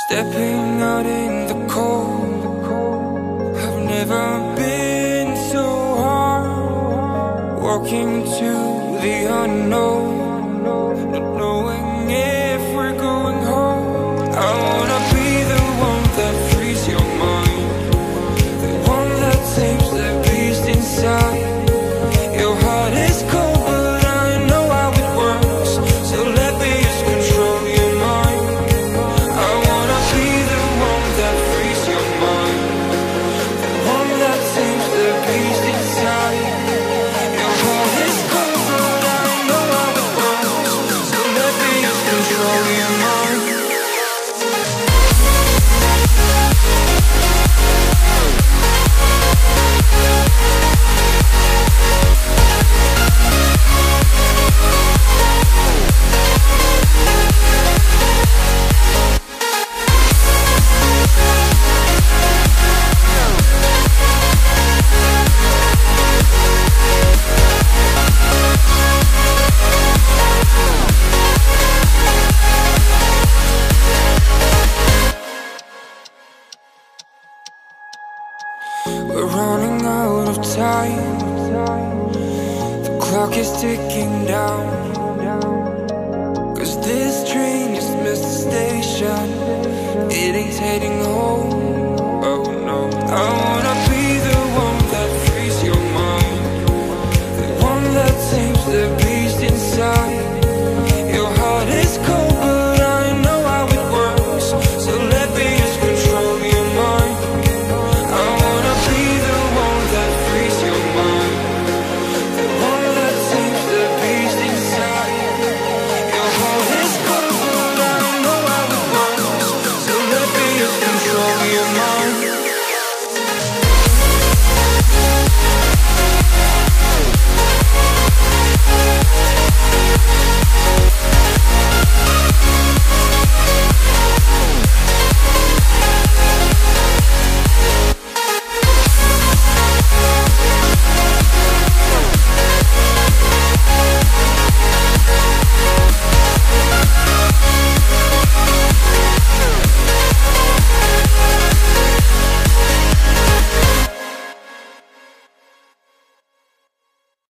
Stepping out in the cold, I've never been so hard. Walking to the unknown, not knowing if we're going home. I wanna be the one that frees your mind, the one that tames the beast inside. Your heart is cold, but I know how it works, so let me just control your mind. I wanna be the one that frees your mind, the one that tames the beast inside. Your heart is cold, but I know how it works, so let me just control your mind. We're running out of time, the clock is ticking down, 'cause this train just missed the station, it ain't heading home.